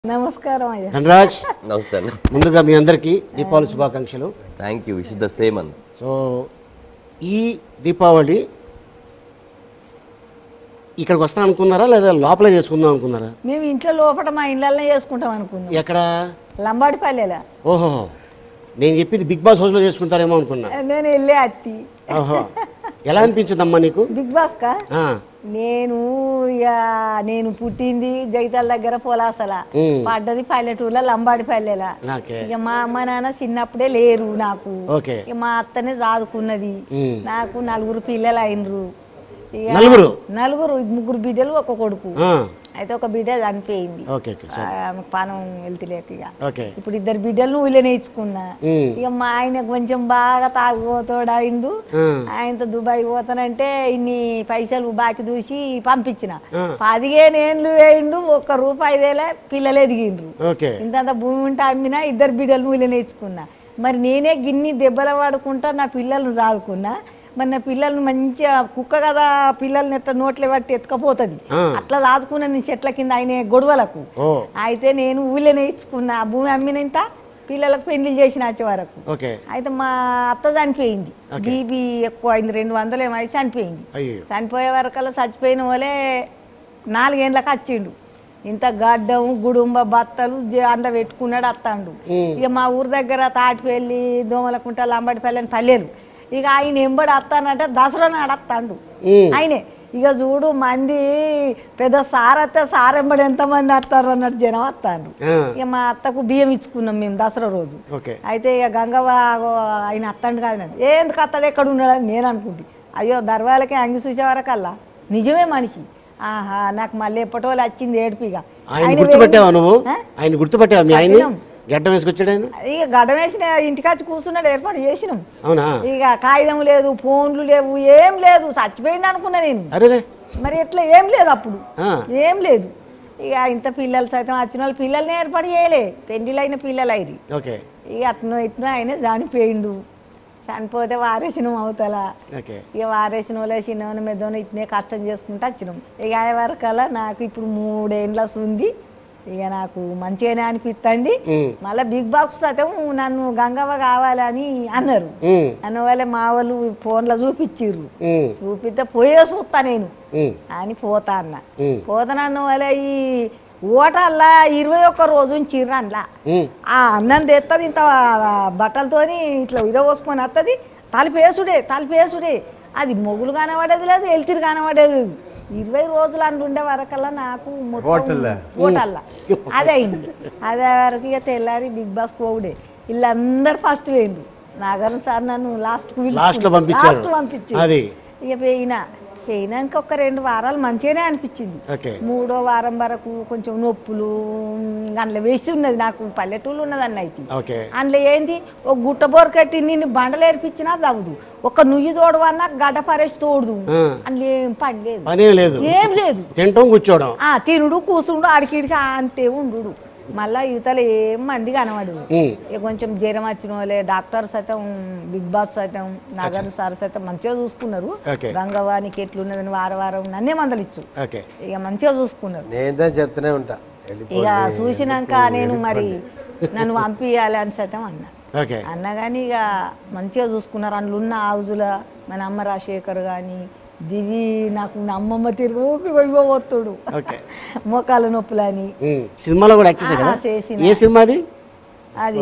నమస్కారం అయ్యా ధనరాజ్ నమస్తే అన్న. ముందుగా మీ అందరికీ దీపావళి శుభాకాంక్షలు. Thank you. Wish the same అన్న. సో ఈ దీపావళి ఇక్కడికి వస్తాం అనుకున్నారా లేదా లోపలే చేసుకుందాం అనుకున్నారా? మేము ఇంట్లో లోపల మా ఇళ్ళల్లో చేసుకుంటాం అనుకున్నాం. ఎక్కడ? లంబాడిపల్లెలా. ఓహో, నేను చెప్పింది బిగ్ బాస్ హౌస్లో చేసుకుంటారేమో అనుకున్నా. నేను వెళ్ళే అత్తి. ఓహో, ఎలా అనిపించిందమ్మా నీకు? బిగ్ బాస్ కా ఆ, నేను పుట్టింది జైతాల దగ్గర పొలాసల, పడ్డది పల్లెటూరులో లంబాడిపల్లెలా. ఓకే ఇక మా అమ్మ నాన్న చిన్నప్పుడే లేరు నాకు. ఓకే. ఇక మా అత్తనే చదువుకున్నది. నాకు 4 పిల్లలు అయినరు. ఇక నలుగురు 3 బిడ్డలు ఒక కొడుకు. అయితే ఒక బిడ్డ చనిపోయింది. ఆమెకు పానం వెళ్తలేక ఇక ఇప్పుడు 2 బిడ్డలను ఊళ్ళోనే ఇచ్చుకున్నా. ఇక మా ఆయన కొంచెం బాగా తాగుపోతాడు అయిండు. ఆయనతో దుబాయ్ పోతానంటే ఇన్ని పైసలు బాకి చూసి పంపించిన. 15 ఏళ్ళు వేయిండు, 1 రూపాయి దేలే, పిల్లలు ఎదిగిండ్రు. ఇంత భూమి ఉంటే అమ్మినా 2 బిడ్డలను ఊళ్ళోనే ఇచ్చుకున్నా. మరి నేనే గిన్ని దెబ్బలు పడుకుంటా నా పిల్లలను సాదుకున్నా. మరి నా పిల్లల్ని మంచిగా కుక్క కదా, పిల్లల్ని ఎట్లా నోట్లే పట్టి ఎత్తుకపోతుంది, అట్లా దాదుకున్నా నేను చెట్ల కింద ఆయన గొడవలకు. అయితే నేను ఊళ్ళోనే ఇచ్చుకున్నా. ఆ భూమి అమ్మినంత పిల్లలకు పెళ్లి చేసిన వచ్చే వరకు. అయితే మా అత్త చనిపోయింది, బీబీ ఎక్కువ అయింది, 200 ఏమో చనిపోయింది. చనిపోయే వరకల్లా చచ్చిపోయిన వాళ్ళే 4 ఏళ్ళకి వచ్చిండు. ఇంత గడ్డం గుడుంబ బత్తలు అండ పెట్టుకున్నాడు అత్తాండు. ఇక మా ఊరి దగ్గర తాటిపల్లి, దోమలకుంట, లంబడిపల్లి అని పల్లెలు. ఇక ఆయన ఎంబడి వస్తానంటే దసరా నాడు వస్తాడు ఆయనే. ఇక చూడు మంది పెద్ద సార్ వస్తే సార్ ఎంబడి ఎంతమంది వస్తారు అన్నట్టు జనం వస్తాడు. ఇక మా అత్తకు బియ్యం ఇచ్చుకున్నాం మేము దసరా రోజు. అయితే ఇక గంగవ్వ ఆయన వస్తాడు కాదు, ఎందుకు అత్తాడు ఎక్కడ ఉన్నాడని నేను అనుకుంటే, అయ్యో దర్వాలకే అంగి చూసే వరకల్లా నిజమే మనిషి. ఆహా, నాకు మళ్ళీ ఎప్పటి వాళ్ళు వచ్చింది ఏడుపిగా. ఆయన గుర్తుపట్టావా? మీ ఆయన గడ్డం వేసుకొచ్చాడు. ఇక గడ్డం వేసిన ఇంటికొచ్చి కూర్చున్నాడు, ఏర్పాటు చేసినాం. ఇక కాగితం లేదు, ఫోన్లు లేవు, ఏం లేదు, చచ్చిపోయింది అనుకున్నా నేను. మరి ఎట్లా ఏం లేదు, అప్పుడు ఏం లేదు. ఇక ఇంత పిల్లలు సైతం వచ్చిన వాళ్ళు పిల్లల్ని ఏర్పాటు చేయలే, పెళ్లిళ్ళు అయిన పిల్లలు అయ్యి. ఇక అట్నో ఇట్నో ఆయన చనిపోయిండు. చనిపోతే వారేసినాం అవతల. ఇక వారేసిన వాళ్ళే చిన్న మెద్దోన ఇట్నే కష్టం చేసుకుంటూ వచ్చినాం. ఇక ఆ వరకల్లా నాకు ఇప్పుడు 3 ఏళ్ళ ఉంది. ఇక నాకు మంచిగానే అనిపిస్తుంది. మళ్ళీ బిగ్ బాస్ అయితే నన్ను గంగవ్వ కావాలని అన్నారు. అన్నవాళ్ళే మా వాళ్ళు ఫోన్లో చూపించిర్రు. చూపిస్తే పోయే చూస్తా నేను అని పోతా అన్న. పోతానన్న వాళ్ళే ఈ ఓటల్లా 21 రోజు ఉంచిర్రు. అందులో ఆ అన్నం తెస్తుంది, ఇంత బట్టలతోని ఇట్లా విరవోసుకొని వస్తుంది. తలిపేసుడే అది మొగులు కనబడేది లేదు, ఎల్చిరు కనబడేది. 20 రోజులు ఉండే వరకల్లా నాకు ఓటల్లా అదే అయింది. అదే వరకు ఇక తెల్లారి బిగ్ బాస్ పోవుడే. వీళ్ళందరూ ఫస్ట్ వేయండు. నాగరం సార్ నన్ను లాస్ట్ పంపించి ఇక పోయినాక ఒక 2 వారాలు మంచిగానే అనిపించింది. 3వ వారం వరకు కొంచెం నొప్పులు అందులో వేసి ఉన్నది. నాకు పల్లెటూళ్ళు ఉన్నది అన్న. అయితే అందులో ఏంది, ఒక గుట్ట బోరు కట్టి నిన్ను బండలు ఏర్పించినా తవ్వదు, ఒక నుయ్యి తోడవన్నా గడ్డ పరేసి తోడదు. అందులో ఏం పని లేదు, ఏం లేదు. తినుడు కూసుడు ఆడికిడికి అంతే ఉండు. మళ్ళా యువతలు ఏం మంది కనబడదు. ఇక కొంచెం జ్వరం వచ్చిన వాళ్ళే డాక్టర్స్ అయితే బిగ్ బాస్ అయితే నాగర్ సార్స్ అయితే మంచిగా చూసుకున్నారు. గంగవానికి ఎట్లున్నదని వారం నన్నే మందలిచ్చు. ఇక మంచిగా చూసుకున్నారు. చెప్తూనే ఉంటా. ఇక చూసినాక నేను మరి నన్ను పంపించాలి అని సైతం అన్నా కానీ ఇక మంచిగా చూసుకున్నారు. అందులో ఉన్న హౌజుల మన అమ్మ రాజశేఖర్ కానీ దివి, నాకు అమ్మమ్మ తిరుగు పోతుడు మోకాల నొప్పులని సినిమాలో కూడా చేసింది. అది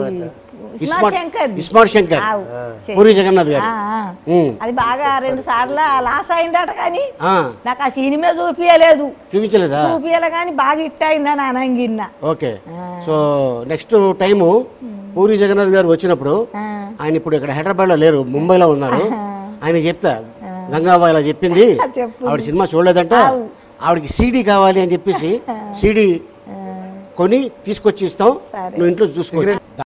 పూరి జగన్నాథ్ గారు. అది బాగా 2 సార్లు లాస్ అయిందట. కానీ నాకు ఆ సినిమా చూపించలే కానీ బాగా హిట్ అయిందని అనంగిన్న. Okay. So next time Puri Jagannadh garu వచ్చినప్పుడు, ఆయన ఇప్పుడు ఇక్కడ హైదరాబాద్ లో లేరు, ముంబైలో ఉన్నారు. ఆయన చెప్తా, గంగావ్వ ఇలా చెప్పింది, ఆవిడ సినిమా చూడలేదంట, ఆవిడకి సీడీ కావాలి అని చెప్పేసి సీడీ కొని తీసుకొచ్చి ఇస్తాం, నువ్వు ఇంట్లో చూసుకోవచ్చు.